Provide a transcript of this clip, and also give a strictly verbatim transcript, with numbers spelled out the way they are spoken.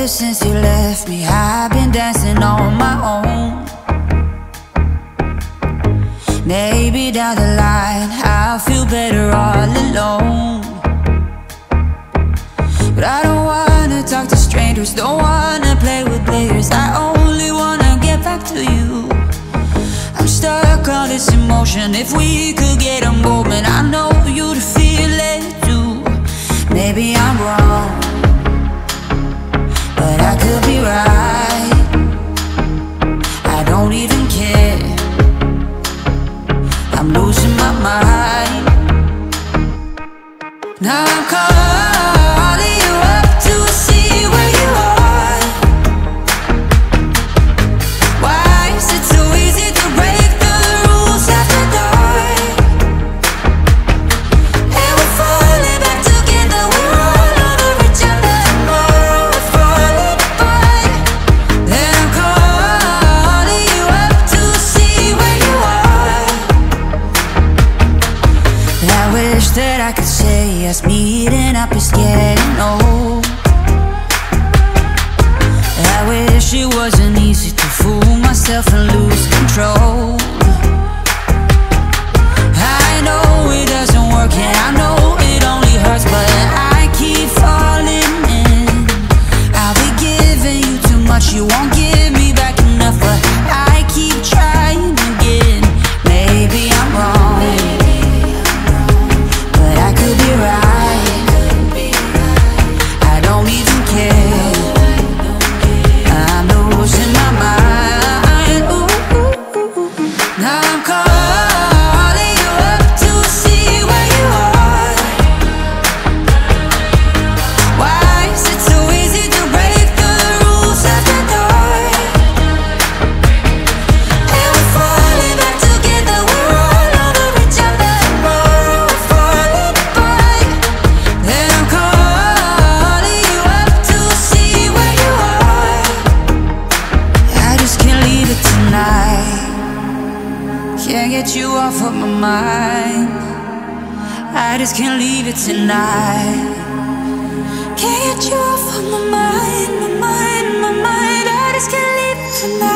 Ever since you left me, I've been dancing on my own. Maybe down the line I'll feel better all alone. But I don't wanna talk to strangers, don't wanna play with players. I only wanna get back to you. I'm stuck on this emotion. If we could get a moment, I know you'd feel it too. Maybe I'm wrong, but I could be right. I don't even care, I'm losing my mind. Now I'm calling you up to see where you are. Why is it so easy to break the rules after dark? And we're falling back together, we're all over each other. Tomorrow we're falling apart. Then I'm calling you up to see where you are. And I wish that I could say us meeting up is getting old. I wish it wasn't easy to fool myself and lose control. I know it doesn't work and I know it only hurts, but I keep falling in. I'll be giving you too much, you won't give me back enough, but I keep trying again. Maybe I'm wrong, but I could be right. I don't even care, I'm losing my mind. Ooh, ooh, ooh, ooh. Now I'm calling you up to see where you are. Why is it so easy to break the rules after dark? And we're falling back together, we're all over each other. Tomorrow we're falling apart. Then I'm calling you up to see where you are. I just can't leave it tonight. Can't get you off of my mind. I just can't leave it tonight. Can't get you off of my mind, my mind, my mind. I just can't leave it tonight.